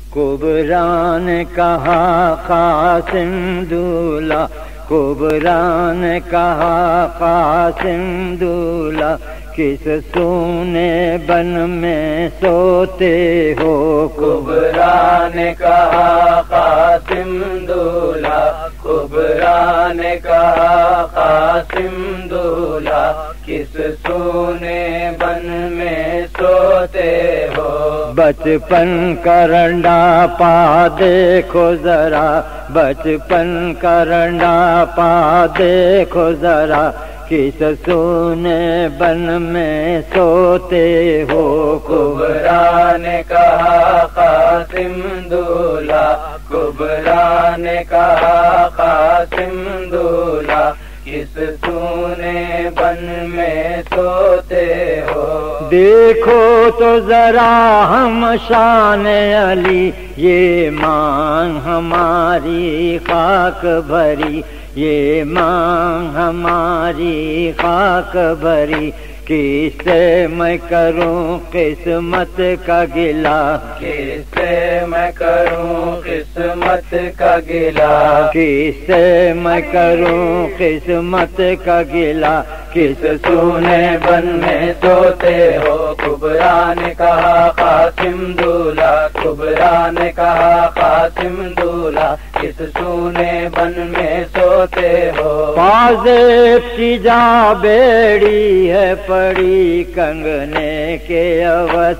کبرا نے کہا قاسم دولہ، کبرا نے کہا قاسم دولہ، کس سونے بن میں سوتے ہو؟ کبرا نے کہا قاسم دولہ، کبرا نے کہا قاسم دولہ، کس سونے بن میں سوتے ہو؟ بچپن کا رنڈا پا دیکھو ذرا، بچپن کا رنڈا پا دیکھو ذرا، کس سونے بن میں سوتے ہو؟ کبرا نے کہا قاسم دولہ، کبرا نے کہا قاسم دولہ، کس سونے بن میں سوتے ہو؟ دیکھو تو ذرا ہم شان علی، یہ مانگ ہماری خاک بھری، یہ مانگ ہماری خاک بھری، کس سے میں کروں قسمت کا گلہ، کس سے میں کروں قسمت کا گلہ، کس سے میں کروں قسمت کا گلہ، کس سونے بن میں سوتے ہو؟ کبرا نے کہا قاسم دولہ، کبرا نے کہا قاسم دولہ، کس سونے بن میں سوتے ہو؟ پازیب کی جا بیڑی ہے پڑی، کنگنے کے عوض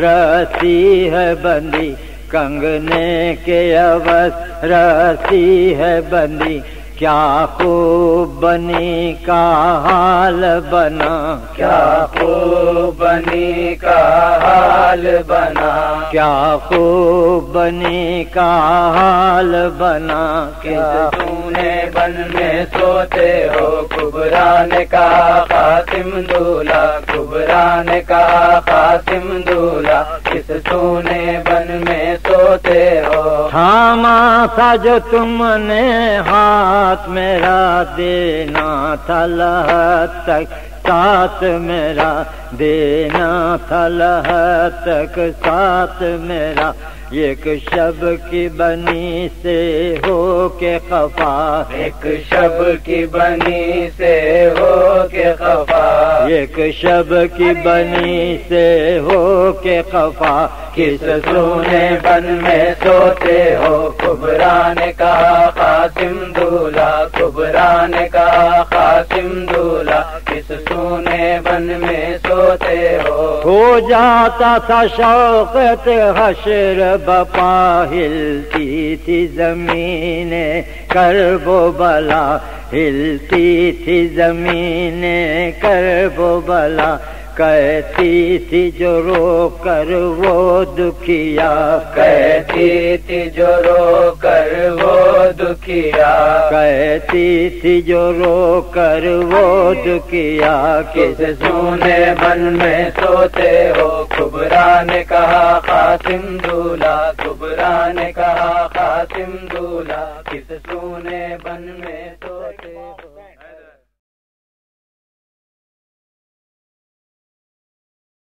رسی ہے بندی، کنگنے کے عوض رسی ہے بندی، کیا خوب بنی کا حال بنا، کیا خوب بنی کا حال بنا، کیا خوب بنی کا حال بنا، کس سونے بن میں سوتے ہو؟ کبرا نے کہا قاسم دولہ، کبرا نے کہا قاسم دولہ، کس سونے بن میں سوتے ہو؟ تھاما تھا جو تم نے ہاتھ میرا، دینا تھا لحد تک ساتھ میرا، دینا تھا لحد تک ساتھ میرا، ایک شب کی بنی سے ہو کے خفا، ایک شب کی بنی سے ہو کے خفا، ایک شب کی بنی سے ہو کے خفا، کس سونے بن میں سوتے ہو؟ کبرا نے کہا قاسم دولہ، کبرا نے کہا قاسم دولہ، کس سونے بن میں سوتے ہو؟ جاتا تھا شوقت حشر بپا، ہلتی تھی زمین کرب و بلا، ہلتی تھی زمین کرب و بلا، کہتی تھی جو رو کر وہ دکھیا، کہتی تھی جو رو کر وہ دکھیا، کہتی تھی جو رو کر وہ دکھیا، کس سونے بن میں سوتے ہو؟ کبرا نے کہا قاسم دولہ، کبرا نے کہا قاسم دولہ، کس سونے بن میں